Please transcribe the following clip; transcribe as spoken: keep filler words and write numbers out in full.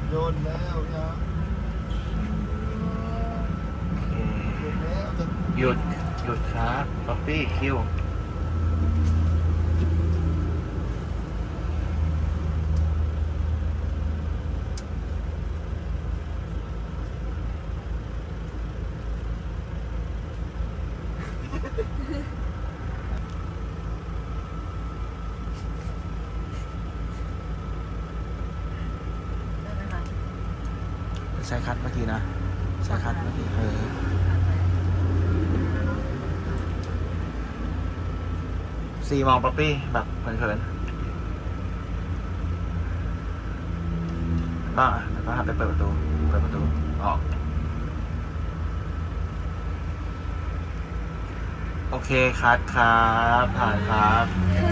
โยนแล้วนะหยุดหยุดครับป๊อปปี้คิวใช้คัดเมื่อกี้นะใช้คัดเมื่อกี้เออซีมองป๊อปปี้แบบเผินๆก็แล้วก็หันไปเปิดประตูเปิดประตูออกโอเคคัดครับผ่านครับ